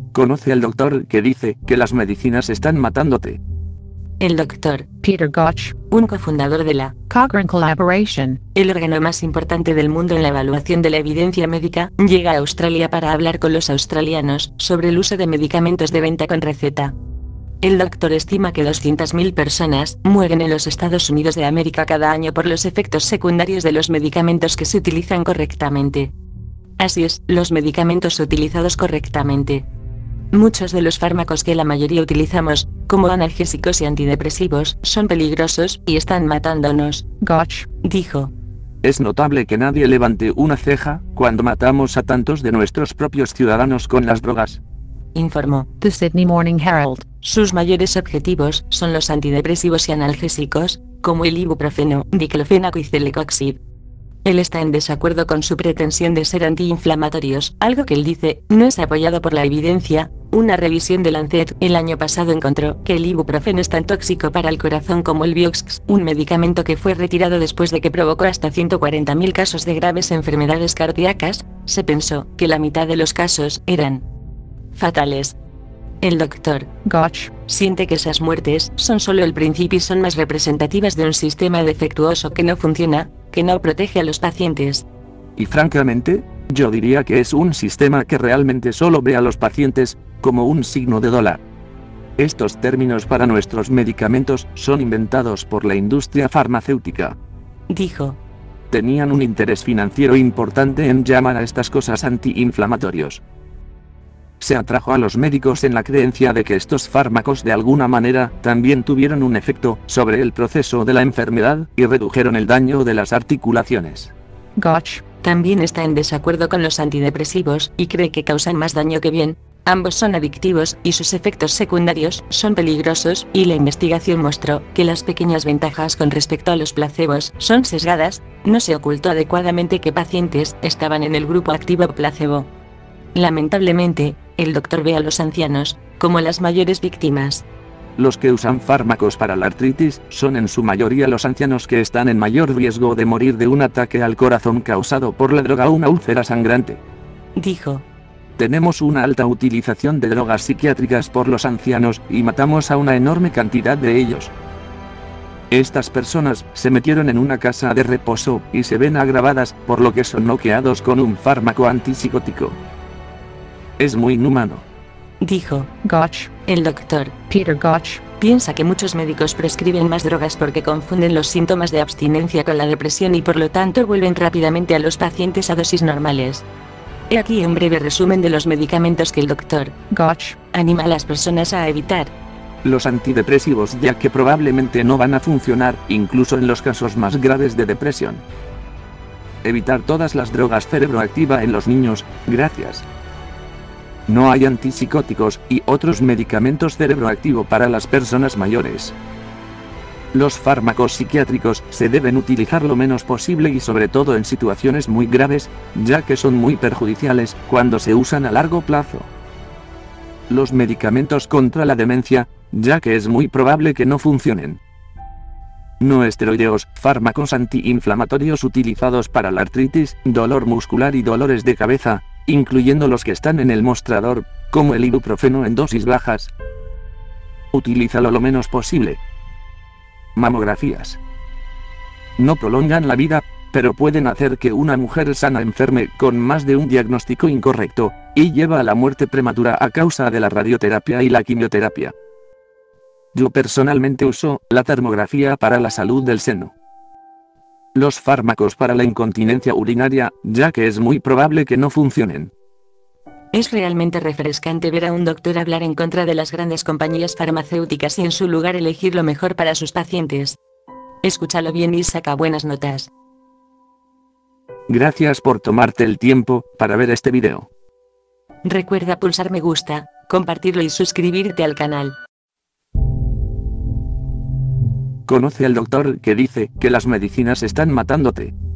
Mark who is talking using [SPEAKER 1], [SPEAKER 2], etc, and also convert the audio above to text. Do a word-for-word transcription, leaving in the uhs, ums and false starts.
[SPEAKER 1] Conoce al doctor que dice que las medicinas están matándote.
[SPEAKER 2] El doctor
[SPEAKER 3] Peter Gotch,
[SPEAKER 2] un cofundador de la
[SPEAKER 3] Cochrane Collaboration,
[SPEAKER 2] el órgano más importante del mundo en la evaluación de la evidencia médica, llega a Australia para hablar con los australianos sobre el uso de medicamentos de venta con receta. El doctor estima que doscientas mil personas mueren en los Estados Unidos de América cada año por los efectos secundarios de los medicamentos que se utilizan correctamente. Así es, los medicamentos utilizados correctamente. Muchos de los fármacos que la mayoría utilizamos, como analgésicos y antidepresivos, son peligrosos y están matándonos.
[SPEAKER 3] Gotch
[SPEAKER 2] Dijo.
[SPEAKER 1] Es notable que nadie levante una ceja cuando matamos a tantos de nuestros propios ciudadanos con las drogas.
[SPEAKER 2] Informó.
[SPEAKER 3] The Sydney Morning Herald.
[SPEAKER 2] Sus mayores objetivos son los antidepresivos y analgésicos, como el ibuprofeno, diclofenaco y celecoxib. Él está en desacuerdo con su pretensión de ser antiinflamatorios, algo que él dice no es apoyado por la evidencia. Una revisión de Lancet el año pasado encontró que el ibuprofeno es tan tóxico para el corazón como el Vioxx, un medicamento que fue retirado después de que provocó hasta ciento cuarenta mil casos de graves enfermedades cardíacas. Se pensó que la mitad de los casos eran fatales. El doctor
[SPEAKER 3] Gotch
[SPEAKER 2] siente que esas muertes son solo el principio y son más representativas de un sistema defectuoso que no funciona, que no protege a los pacientes.
[SPEAKER 1] Y francamente, yo diría que es un sistema que realmente solo ve a los pacientes como un signo de dólar. Estos términos para nuestros medicamentos son inventados por la industria farmacéutica.
[SPEAKER 2] Dijo.
[SPEAKER 1] Tenían un interés financiero importante en llamar a estas cosas antiinflamatorios. Se atrajo a los médicos en la creencia de que estos fármacos de alguna manera también tuvieron un efecto sobre el proceso de la enfermedad y redujeron el daño de las articulaciones.
[SPEAKER 3] Gotch
[SPEAKER 2] también está en desacuerdo con los antidepresivos y cree que causan más daño que bien. Ambos son adictivos y sus efectos secundarios son peligrosos, y la investigación mostró que las pequeñas ventajas con respecto a los placebos son sesgadas. No se ocultó adecuadamente que pacientes estaban en el grupo activo placebo. Lamentablemente, el doctor ve a los ancianos como las mayores víctimas.
[SPEAKER 1] Los que usan fármacos para la artritis son en su mayoría los ancianos que están en mayor riesgo de morir de un ataque al corazón causado por la droga o una úlcera sangrante.
[SPEAKER 2] Dijo.
[SPEAKER 1] Tenemos una alta utilización de drogas psiquiátricas por los ancianos y matamos a una enorme cantidad de ellos. Estas personas se metieron en una casa de reposo y se ven agravadas por lo que son noqueados con un fármaco antipsicótico. Es muy inhumano.
[SPEAKER 2] Dijo.
[SPEAKER 3] Gotch
[SPEAKER 2] El doctor
[SPEAKER 3] Peter Gotch
[SPEAKER 2] piensa que muchos médicos prescriben más drogas porque confunden los síntomas de abstinencia con la depresión y por lo tanto vuelven rápidamente a los pacientes a dosis normales. He aquí un breve resumen de los medicamentos que el doctor
[SPEAKER 3] Gotch
[SPEAKER 2] anima a las personas a evitar.
[SPEAKER 1] Los antidepresivos, ya que probablemente no van a funcionar, incluso en los casos más graves de depresión. Evitar todas las drogas cerebroactiva en los niños, gracias. No hay antipsicóticos y otros medicamentos cerebroactivo para las personas mayores. Los fármacos psiquiátricos se deben utilizar lo menos posible y sobre todo en situaciones muy graves, ya que son muy perjudiciales cuando se usan a largo plazo. Los medicamentos contra la demencia, ya que es muy probable que no funcionen. No esteroideos, fármacos antiinflamatorios utilizados para la artritis, dolor muscular y dolores de cabeza, incluyendo los que están en el mostrador, como el ibuprofeno en dosis bajas. Utilízalo lo menos posible. Mamografías. No prolongan la vida, pero pueden hacer que una mujer sana enferme con más de un diagnóstico incorrecto, y lleva a la muerte prematura a causa de la radioterapia y la quimioterapia. Yo personalmente uso la termografía para la salud del seno. Los fármacos para la incontinencia urinaria, ya que es muy probable que no funcionen.
[SPEAKER 2] Es realmente refrescante ver a un doctor hablar en contra de las grandes compañías farmacéuticas y en su lugar elegir lo mejor para sus pacientes. Escúchalo bien y saca buenas notas.
[SPEAKER 1] Gracias por tomarte el tiempo para ver este video.
[SPEAKER 2] Recuerda pulsar me gusta, compartirlo y suscribirte al canal.
[SPEAKER 1] Conoce al doctor que dice que las medicinas están matándote.